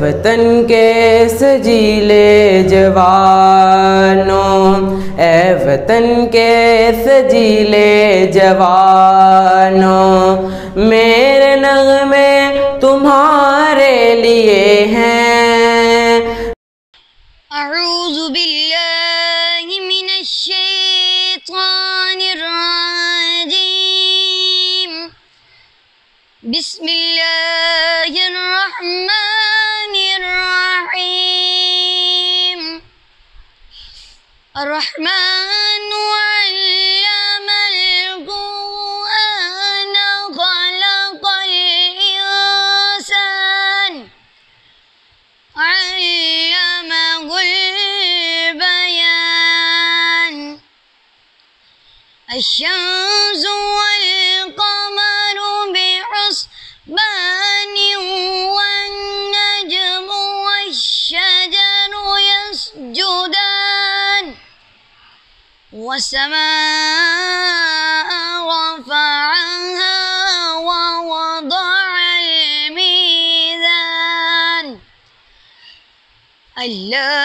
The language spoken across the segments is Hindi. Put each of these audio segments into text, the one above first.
वतन के सजीले जवानों, ए वतन के सजीले जवानों, मेरे नग़मे तुम्हारे लिए हैं। अऊज़ु बिल्लाहि मिनश शैतानिर रजीम। बिस्मिल्लाहिर रहमानिर रहीम। अर्रहमानु अल्लमल क़ुरआन ख़लक़ल इंसान अल्लमहुल बयान। अश-शम्सु वल क़मरु बिहुस्बान वन-नज्मु वश-शजरु यस्जुदान। वस-समाअ रफ़अहा व वضعल मीज़ान अल्ला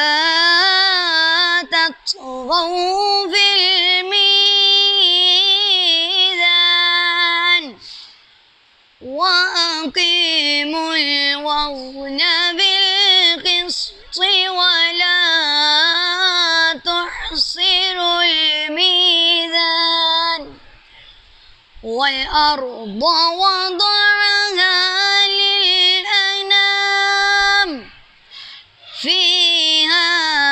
तत्गौ फिल मीज़ान वअक़ीमुल वज़्न बिल-क़िस्ति वला तुख़्सिरुल मीज़ान। वल-अर्ज़ वضعहा लिल-अनाम फ़ीहा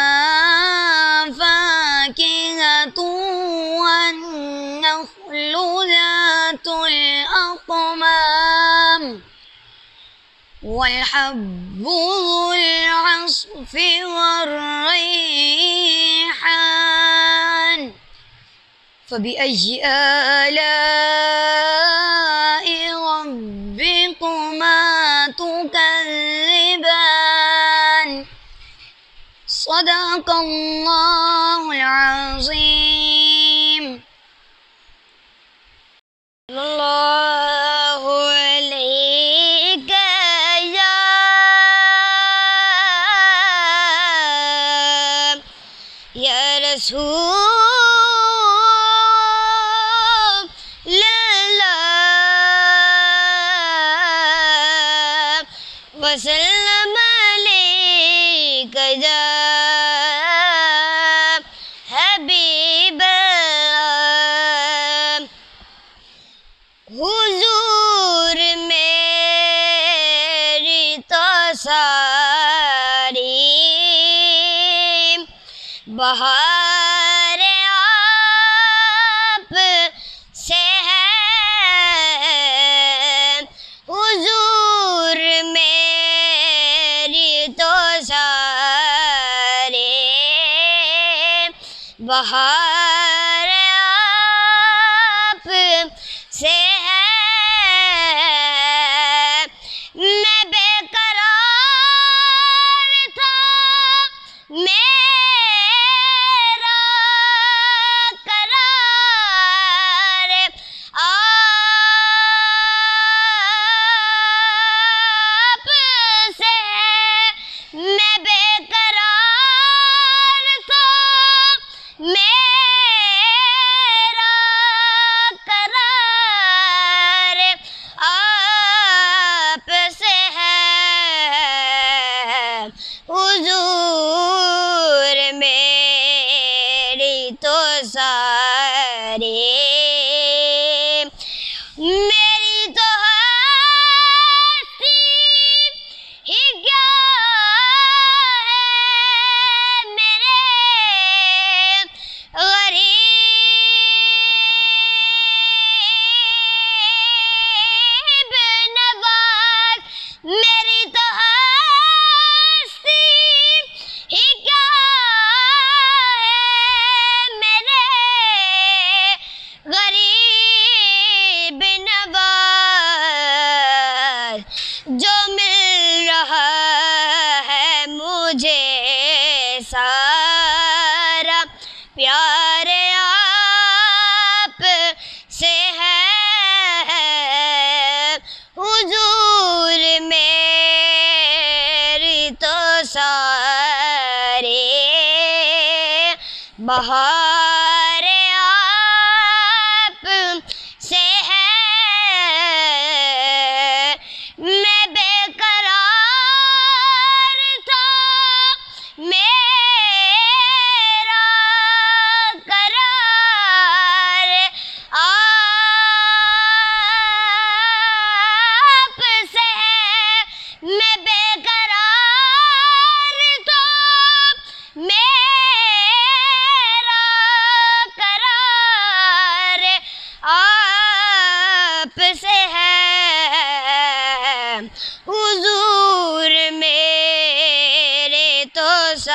फ़ाकिहतुन वन-नख़्लु ज़ातुल अक़माम वल-हब्बु ज़ुल-अस्फ़ि war-रैहान। फ़बिअय्यि आलाइ रब्बिकुमा तुकज़्ज़िबान। सदक़ल्लाहुल अज़ीम। सल्लल्लाहु अलैका या रसूलल्लाह वसल्लम अलैका या हबीबल्लाह। हुजूर मेरी तो सारी बहार आप से है। हुजूर मेरी तो सारी बहार आप से है। मैं बेकरार था मेरा करार आप से है। मैं बेकरार था मेरा करार आप से है। हुजूर मेरी तो सारी मेरी तो हस्ती ही क्या है। मेरे गरीब नवाज़ मेरी तो हस्ती ही क्या है। मेरे बहार आप से है, मैं बेकरार था, मेरा करार आप से है, मैं बेकरार था, मेरा करार आप से है। हुजूर मेरे तो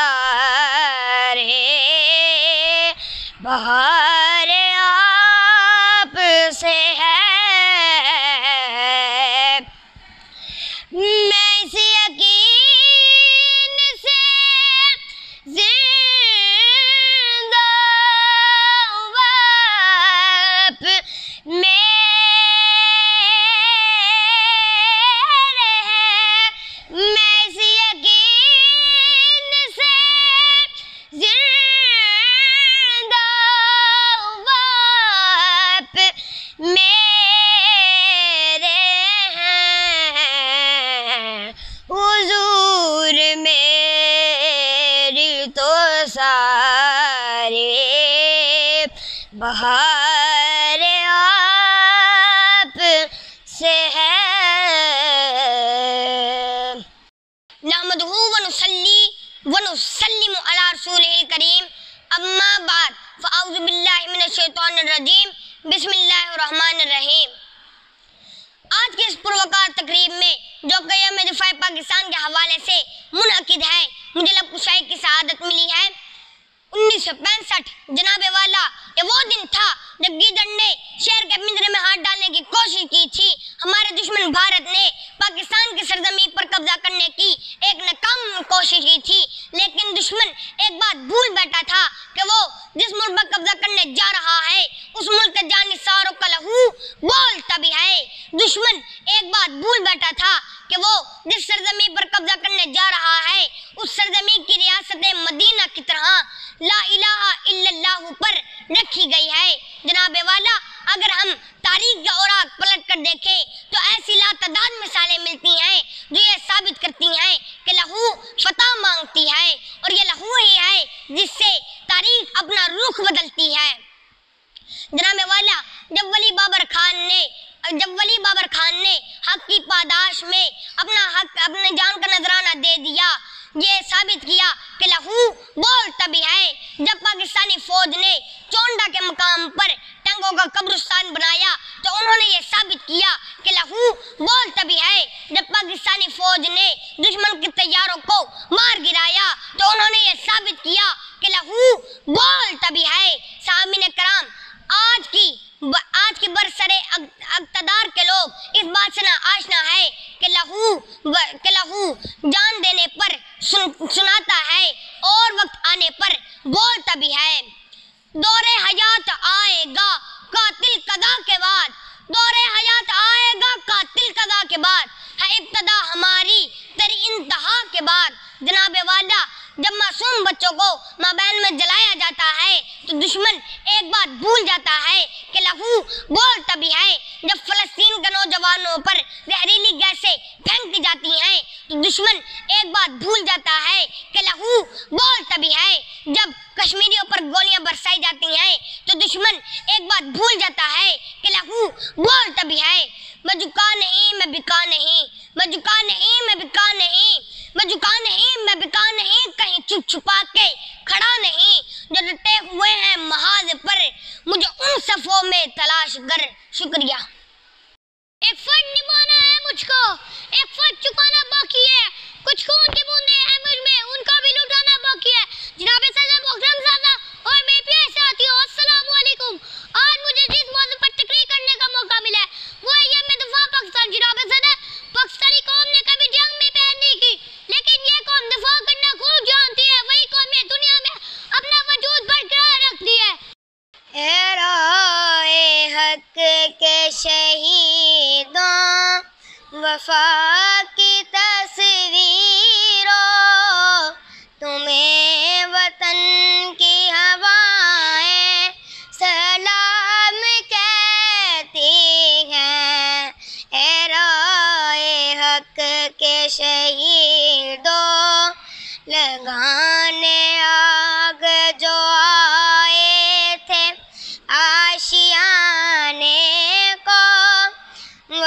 सारे बहार आप से है, मैं इस यकीन से जिंदा हूँ आप मेरे हैं, मैं इस यकीन से जिंदा हूँ आप मेरे हैं। हुजूर मेरी तो सारे बहार आप से है। नहमदुहु व नुसल्ली व नुसल्लिमु अला रसूलिल करीम, अम्मा बाद फ़अऊज़ु बिल्लाहि मिनश शैतानिर रजीम, बिस्मिल्लाहिर रहमानिर रहीम। आज के इस पुरवकार तकरीब में जो कि यौम दिफ़ा पाकिस्तान के हवाले से मुनअकिद है, मुझे लब कुशाई की सआदत मिली है। 1965 जनाबे वाला ये वो दिन था जब गीदड़ ने शेर के पिंजरे में हाथ डालने की कोशिश की थी। हमारे दुश्मन भारत ने पाकिस्तान की सरजमीन पर कब्जा करने की एक नाकाम कोशिश की थी, लेकिन दुश्मन एक बात भूल बैठा था कि वो जिस मुल्क पर कब्जा करने जा रहा है उस मुल्क के जानिसारों का लहू बोलता भी है। दुश्मन एक बात भूल बैठा था कि वो जिस सरजमीन पर कब्जा करने जा रहा है उस सरजमीन की रियासत मदीना की तरह ला इलाहा इल्लल्लाह पर रखी गई है। जनाबे वाला, अगर हम तारीख के औराक पलट कर देखें तो ऐसी लातादाद मिसालें मिलती हैं जो ये साबित करती हैं कि लहू फतह मांगती है और ये लहू ही है जिससे तारीख अपना रुख बदलती है। जनाबे वाला, जब वली बाबर खान ने हक की पादाश में अपने जान का नजराना दे दिया, ये साबित किया कि लहू बोलता भी है। जब पाकिस्तानी फौज ने चोंडा के मकाम पर टंगों का कब्रिस्तान बनाया तो उन्होंने ये साबित किया कि लहू बोलता भी है। जब पाकिस्तानी फौज ने दुश्मन के तैयारों को मार गिराया तो उन्होंने ये साबित किया कि लहू बोलता भी है। सामीन कराम, आज की बरसरे अक़्तदार के लोग इस बात से ना आशना है कि लहू जान देने पर सुनाता है और वक्त आने पर बोलता भी है। दौरे हयात आएगा कातिल कदा के बाद, दौरे हयात आएगा कातिल कदा के बाद, है इब्तदा हमारी तेरी इंतहा के बाद। जनाबे वाला, जब मासूम बच्चों को माबैन में जलाया जाता है तो दुश्मन एक बात भूल जाता है कि लहू बोलता भी है। जब फलस्तीन के नौजवानों पर जहरीली गैसें फेंकी जाती हैं तो दुश्मन एक बात भूल जाता है कि लहू बोलता भी है। जब कश्मीरियों पर गोलियां बरसाई जाती हैं तो दुश्मन एक बात भूल जाता है कि लहू बोलता भी है। मैं झुका नहीं, मैं बिका नहीं, मैं झुका नहीं, मैं बिका नहीं, मैं झुका नहीं, मैं बिका नहीं, कहीं छुप छुपा के खड़ा नहीं। जो डटे हुए हैं महाज पर मुझे उन सफों में तलाश कर। शुक्रिया। एक फर्ज निभाना है मुझको, एक फर्ज चुकाना बाकी है, कुछ खून की बूंदे हैं मुझ में, उनका भी लुटाना बाकी है। जनाब सदर मोहतरम ज़ादा और मेरे प्यारे साथियों, अस्सलाम वालेकुम। आज मुझे जिस मौजू पर तकरीर करने का मौका मिला है वो है यौम दिफ़ा पाकिस्तान। जनाब सदर, पाकिस्तानी कौम ने कभी जंग में पैर नहीं की, लेकिन ये कौम दिफा करना खूब जानती है। वही कौम ने दुनिया में अपना वजूद बरकरार रखती है। राहे हक के शहीदों वफा की तस्वीरों, तुम्हें वतन की हवा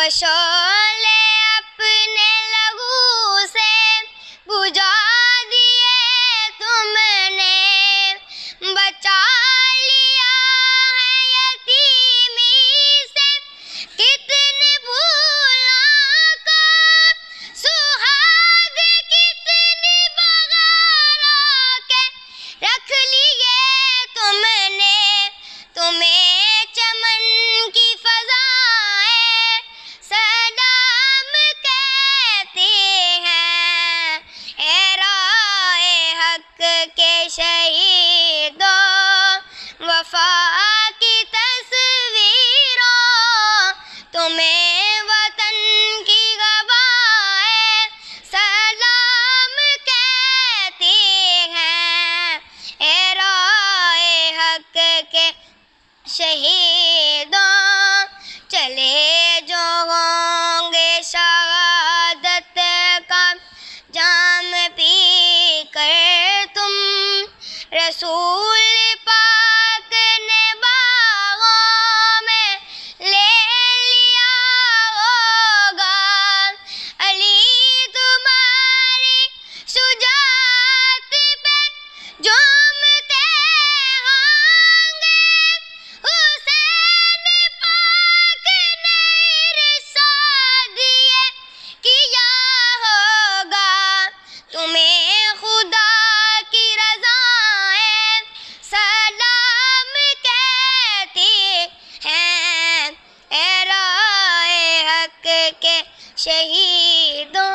शोले अपने लहू से बुझा दिए तुमने, बचा लिया है यतीमी से कितने भूला कर, सुहाग कितनी बगारा के रख लिए तुमने। तुम्हें चमन की फज़ाएं सलाम कहती हैं, ए राए हक के शहीदों वफा की तस्वीरों, तुम्हें वतन की गवाएं सलाम कहती हैं, ए राए हक के शहीदों। चले जो होंगे शहादत का जाम पी कर तुम, रसूल पाक ने बागों में ले लिया होगा। अली तुम्हारी शुजाअत पे झूमते होंगे, हुसैन पाक ने इरशाद ये किया होगा। तुम्हें खुदा की रज़ाएं सलाम कहती हैं, ए राए हक के शहीदों।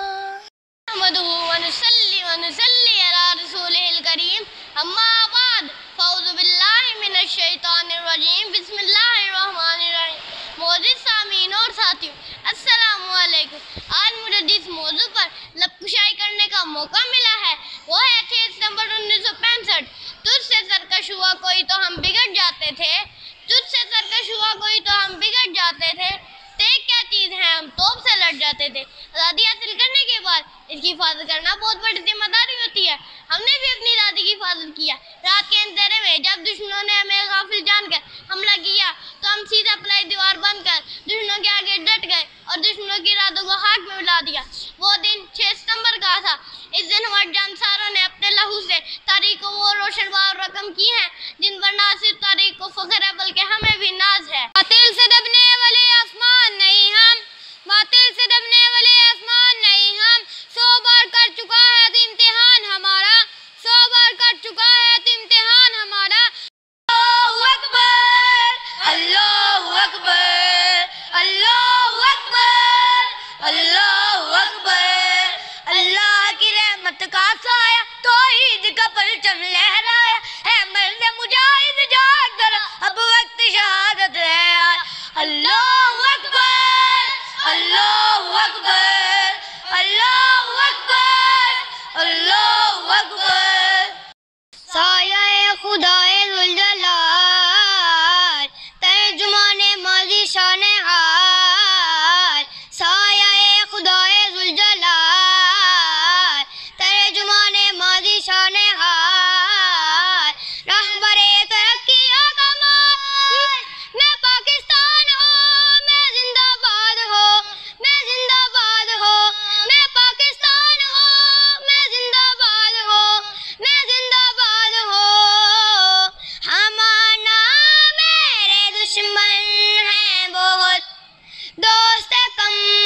वनुसल्ली अला रसूलिल करीम, अम्मा बाद, फ़ौज़ु बिल्लाहि मिनश शैतानिर रजीम, बिस्मिल्लाहिर रहमानिर रहीम। मोअज़्ज़िज़ सामीन और साथियों, अस्सलामु अलैकुम। आज मुझे जिस मौजू पर लबकुशाई करने का मौका मिला है वो है 6 सितंबर 1965। तुझसे सरकश हुआ कोई तो हम बिगड़ जाते थे, तुझसे सरकश हुआ कोई तो हम बिगड़ जाते थे, तेज क्या चीज़ है हम तोप से लड़ जाते थे। आज़ादी हासिल करने के बाद इसकी हिफाजत करना बहुत बड़ी जिम्मेदारी होती है। हमने भी अपनी दादी की हिफाजत किया। रात के अंधेरे में जब दुश्मनों ने हमें गाफिल जानकर हमला किया तो हम सीधा अपनी दीवार बंद कर दुश्मनों के आगे डट गए और दुश्मनों की इरादों को खाक में मिला दिया। वो दिन 6 सितंबर का था। इस दिन हमारे जानसारों ने अपने लहू से तारीख को वो रोशन रकम की है जिन पर ना सिर्फ तारीख को फख्र है बल्कि हमें भी नाज है। बातिल से दबने वाले आसमान नहीं हम, बातिल से दबने वाले आसमान नहीं हम, 100 बार कर चुका है तो इम्तिहान हमारा, 100 बार कर चुका है तो इम्तिहान हमारा। अल्लाहु अकबर, अल्लाहु अकबर, अल्लाहु अकबर, अल्लाहु अकबर। अल्लाह की रहमत का साया तौहीद का परचम लहराया है, मर्द मुजाहिद जाग कर अब वक्त शहादत है आया। अल्लाहु अकबर, अल्लाहु अकबर, अल्लाहु अकबर, अल्लाहु अकबर। साया खुदाए जुल जलाल, तर्जुमाने माज़ी शान हाल। साया खुदाए जुल जलाल, तर्जुमाने माज़ी शान हाल। रहबरे तरक्की कमाल, मैं पाकिस्तान हूँ, मैं जिंदाबाद हूँ, मैं जिंदाबाद हूँ, मैं पाकिस्तान हूँ, मैं जिंदाबाद हूँ, मैं जिंदाबाद हूँ। हमारा मेरे दुश्मन हैं बहुत, दोस्त कम